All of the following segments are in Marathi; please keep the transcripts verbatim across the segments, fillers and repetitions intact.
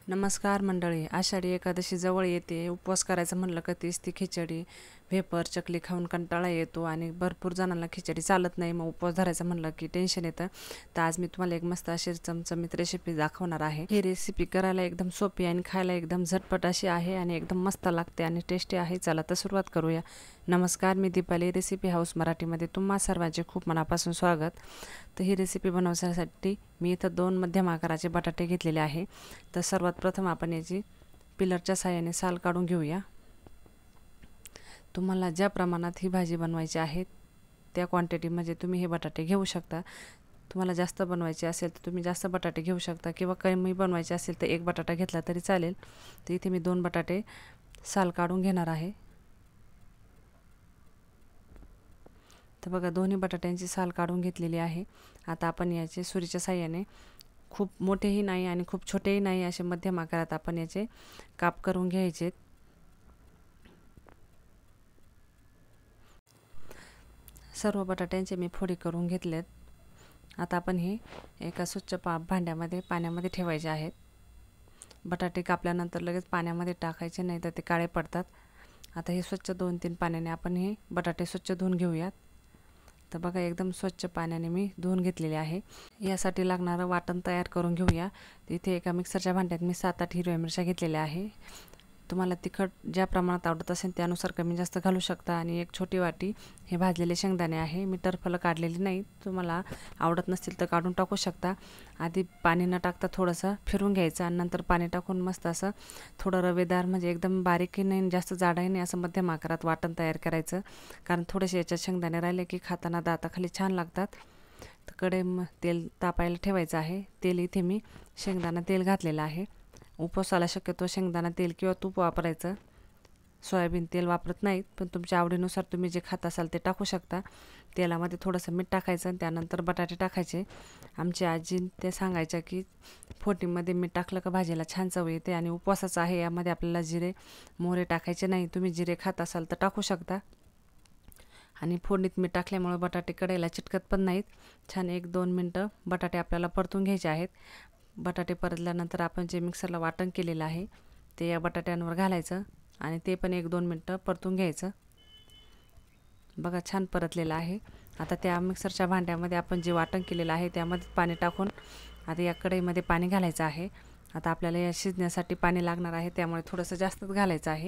नमस्कार मंडळी, आषाढी एकादशी जवळ येते. उपवास करायचं म्हणलं का तीच ती खिचडी, वेफर, चकली खाऊन कंटाळा येतो आणि भरपूर जणांना खिचडी चालत नाही. मग उपवास धरायचं म्हणलं की टेन्शन येतं. तर आज मी तुम्हाला एक मस्त अशी चमचमीत रेसिपी दाखवणार आहे. ही रेसिपी करायला एकदम सोपी आणि खायला एकदम झटपट अशी आहे आणि एकदम मस्त लागते आणि टेस्टी आहे. चला तर सुरुवात करूया. नमस्कार, मी दीपाली, रेसिपी हाऊस मराठीमध्ये तुम्हा सर्वांचे खूप मनापासून स्वागत. तर ही रेसिपी बनवण्यासाठी मी इथं दोन मध्यम आकाराचे बटाटे घेतलेले आहे. तर सर्वात प्रथम आपण याची पिलरच्या साहाय्याने साल काढून घेऊया. तुम्हाला ज्या प्रमाणात ही भाजी बनवायची आहे त्या क्वांटिटीमध्ये तुम्ही हे बटाटे घेऊ शकता. तुम्हाला जास्त बनवायचे असेल तर तुम्ही जास्त बटाटे घेऊ शकता किंवा कमी बनवायचे असेल तर एक बटाटा घेतला तरी चालेल. तर इथे मी दोन बटाटे साल काढून घेणार आहे. तर बघा, दोन्ही बटाट्यांची साल काढून घेतलेली आहे. आता आपण याचे सुरीच्या साहाय्याने खूप मोठेही नाही आणि खूप छोटेही नाही असे मध्यम आकारात आपण याचे काप करून घ्यायचे. सर्व बटाट्यांचे मी फोडी करून घेतलेत. आता आपण हे एका स्वच्छ पा भांड्यामध्ये पाण्यामध्ये ठेवायचे आहेत. बटाटे कापल्यानंतर लगेच पाण्यामध्ये टाकायचे नाही तर ते काळे पडतात. आता हे स्वच्छ दोन तीन पाण्याने आपण हे बटाटे स्वच्छ धुवून घेऊयात. तर बघा, एकदम स्वच्छ पाण्याने मी धुवून घेतलेले आहे. यासाठी लागणारं वाटण तयार करून घेऊया. इथे एका मिक्सरच्या भांड्यात मी सात आठ हिरव्या मिरच्या घेतलेल्या आहे. तुम्हाला तिखट ज्या प्रमाणात आवडत असेल त्यानुसार कमी जास्त घालू शकता. आणि एक छोटी वाटी हे भाजलेले शेंगदाणे आहे. मी टरफलं काढलेली नाही, तुम्हाला आवडत नसतील तर काढून टाकू शकता. आधी पाणी न टाकता थोडंसं फिरून घ्यायचं आणि नंतर पाणी टाकून मस्त असं थोडं रवेदार, म्हणजे एकदम बारीकही नाही जास्त जाडही नाही, असं मध्यम आकारात वाटण तयार करायचं. कारण थोडेसे याच्यात शेंगदाणे राहिले की खाताना दाताखाली छान लागतात. तर कढई म तेल तापायला ठेवायचं आहे. तेल इथे मी शेंगदाणा तेल घातलेलं आहे. उपवासाला शक्यतो शेंगदाणा तेल किंवा तूप वापरायचं. सोयाबीन तेल वापरत नाहीत, पण तुमच्या आवडीनुसार तुम्ही जे खात असाल ते टाकू शकता. तेलामध्ये थोडंसं मीठ टाकायचं आणि त्यानंतर बटाटे टाकायचे. आमची आजी ते सांगायच्या की फोडणीमध्ये मीठ टाकलं का भाजीला छान चव येते. आणि उपवासाचं आहे, यामध्ये आपल्याला जिरे मोहरे टाकायचे नाही. तुम्ही जिरे खात असाल तर टाकू शकता. आणि फोडणीत मीठ टाकल्यामुळे बटाटे कढईला चिटकत पण नाहीत. छान एक दोन मिनटं बटाटे आपल्याला परतून घ्यायचे आहेत. बटाटे परतल्यानंतर आपण जे मिक्सरला वाटण केलेलं आहे ते या बटाट्यांवर घालायचं आणि ते पण एक दोन मिनटं परतून घ्यायचं. बघा, छान परतलेलं आहे. आता त्या मिक्सरच्या भांड्यामध्ये आपण जे वाटण केलेलं आहे त्यामध्ये पाणी टाकून आता या कढईमध्ये पाणी घालायचं आहे. आता आपल्याला या शिजण्यासाठी पाणी लागणार आहे, त्यामुळे थोडंसं जास्तच घालायचं आहे.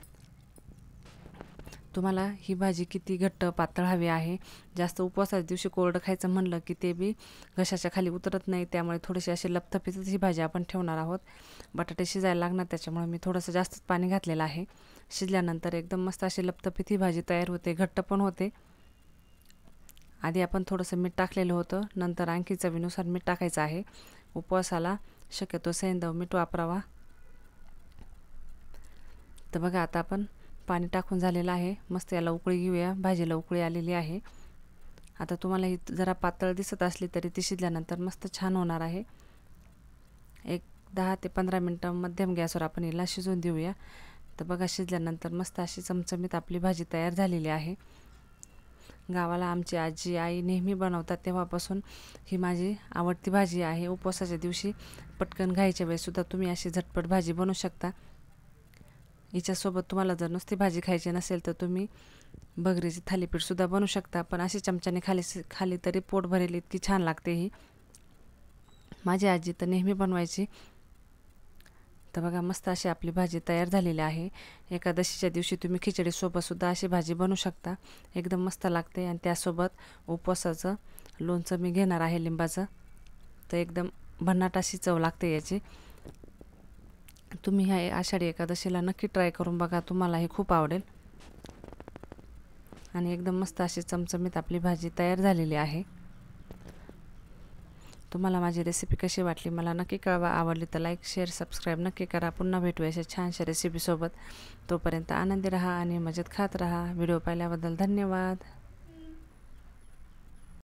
तुम्हाला ही भाजी किती घट्ट पातळ हवी आहे. जास्त उपवासाच्या दिवशी कोरडं खायचं म्हणलं की ते बी घशाच्या खाली उतरत नाही, त्यामुळे थोडीशी अशी लपथपीतच ही भाजी आपण ठेवणार आहोत. बटाटे शिजायला लागणार, त्याच्यामुळे मी थोडंसं जास्तच पाणी घातलेलं आहे. शिजल्यानंतर एकदम मस्त अशी लपथपीत ही भाजी तयार होते, घट्ट पण होते. आधी आपण थोडंसं मीठ टाकलेलं होतं, नंतर आणखी चवीनुसार मीठ टाकायचं आहे. उपवासाला शक्यतो सैंधव मीठ वापरावा. तर बघा, आता आपण पाणी टाकून झालेलं आहे. मस्त याला उकळी घेऊया. भाजीला उकळी आलेली आहे. आता तुम्हाला ही जरा पातळ दिसत असली तरी ती शिजल्यानंतर मस्त छान होणार आहे. एक दहा ते पंधरा मिनटं मध्यम गॅसवर आपण हिला शिजवून देऊया. तर बघा, शिजल्यानंतर मस्त अशी चमचमीत आपली भाजी तयार झालेली आहे. गावाला आमची आजी आई नेहमी बनवतात, तेव्हापासून ही माझी आवडती भाजी आहे. उपवासाच्या दिवशी पटकन घाईच्या वेळेसुद्धा तुम्ही अशी झटपट भाजी बनवू शकता. हिच्यासोबत तुम्हाला जर नुसती भाजी खायची नसेल तर तुम्ही भगरीचे थालीपीठसुद्धा बनवू शकता, पण अशी चमच्याने खाली खाली तरी पोट भरेल इतकी छान लागते ही. माझी आजी तर नेहमी बनवायची. तर बघा, मस्त अशी आपली भाजी तयार झालेली आहे. एकादशीच्या दिवशी तुम्ही खिचडीसोबतसुद्धा अशी भाजी बनवू शकता, एकदम मस्त लागते. आणि त्यासोबत उपवासाचं लोणचं मी घेणार आहे, लिंबाचं. तर एकदम भन्नाट अशी चव लागते याची. तुम्ही ह्या आषाढी एकादशीला नक्की ट्राय करून बघा, तुम्हाला हे खूप आवडेल. आणि एकदम मस्त अशी चमचमीत आपली भाजी तयार झालेली आहे. तुम्हाला माझी रेसिपी कशी वाटली मला नक्की कळवा. आवडली तर लाईक, शेअर, सबस्क्राईब नक्की करा. पुन्हा भेटूया अशा छानशा रेसिपीसोबत. तोपर्यंत आनंदी राहा आणि मजेत खात राहा. व्हिडिओ पाहिल्याबद्दल धन्यवाद.